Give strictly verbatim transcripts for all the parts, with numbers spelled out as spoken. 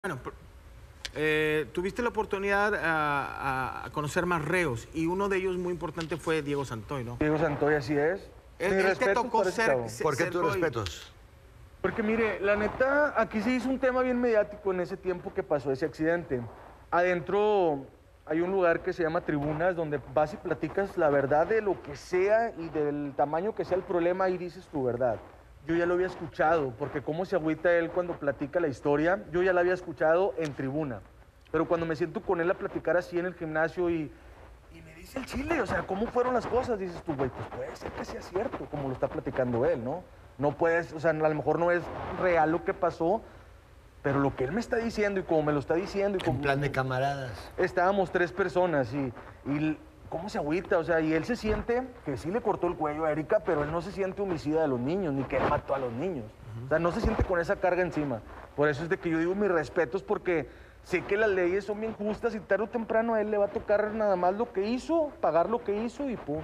Bueno, eh, tuviste la oportunidad a, a conocer más reos y uno de ellos muy importante fue Diego Santoy, ¿no? Diego Santoy, así es. Él, él te tocó ser, ser... ¿Por qué ser tus Boy? respetos? Porque mire, la neta, aquí se hizo un tema bien mediático en ese tiempo que pasó ese accidente. Adentro hay un lugar que se llama Tribunas, donde vas y platicas la verdad de lo que sea y del tamaño que sea el problema y dices tu verdad. Yo ya lo había escuchado, porque cómo se agüita él cuando platica la historia, yo ya la había escuchado en tribuna. Pero cuando me siento con él a platicar así en el gimnasio y, y me dice el chile, o sea, ¿cómo fueron las cosas? Dices tú, güey, pues puede ser que sea cierto, como lo está platicando él, ¿no? No puedes, o sea, a lo mejor no es real lo que pasó, pero lo que él me está diciendo y como me lo está diciendo... Y como, En plan de camaradas. Estábamos tres personas y, y cómo se agüita, o sea, y él se siente que sí le cortó el cuello a Erika, pero él no se siente homicida de los niños, ni que él mató a los niños. Uh-huh. O sea, no se siente con esa carga encima. Por eso es de que yo digo mis respetos, porque sé que las leyes son bien justas y tarde o temprano a él le va a tocar nada más lo que hizo, pagar lo que hizo y punto.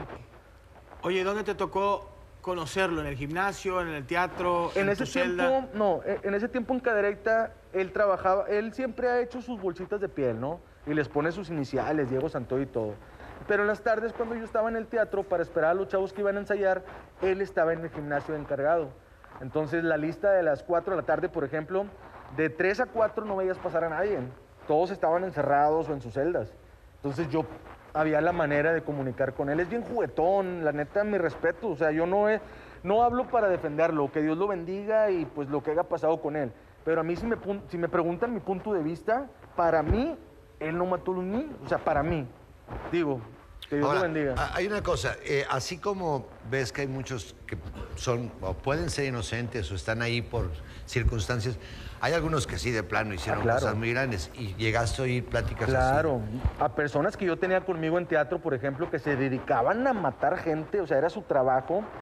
Oye, ¿dónde te tocó conocerlo? ¿En el gimnasio, en el teatro, en, en ese tu tiempo, celda? No, en ese tiempo en Cadereyta él trabajaba, él siempre ha hecho sus bolsitas de piel, ¿no? Y les pone sus iniciales, Diego Santoy y todo. Pero en las tardes, cuando yo estaba en el teatro para esperar a los chavos que iban a ensayar, él estaba en el gimnasio encargado. Entonces, la lista de las cuatro de la tarde, por ejemplo, de tres a cuatro no veías pasar a nadie. Todos estaban encerrados o en sus celdas. Entonces, yo había la manera de comunicar con él. Es bien juguetón, la neta, mi respeto. O sea, yo no, he, no hablo para defenderlo, que Dios lo bendiga y pues lo que haya pasado con él. Pero a mí, si me, si me preguntan mi punto de vista, para mí, él no mató a los niños. O sea, para mí. Digo, que Dios Ahora, lo bendiga. Hay una cosa, eh, así como ves que hay muchos que son o pueden ser inocentes o están ahí por circunstancias, hay algunos que sí de plano hicieron ah, claro. cosas muy grandes y llegaste a oír pláticas claro. así. Claro, a personas que yo tenía conmigo en teatro, por ejemplo, que se dedicaban a matar gente, o sea, era su trabajo,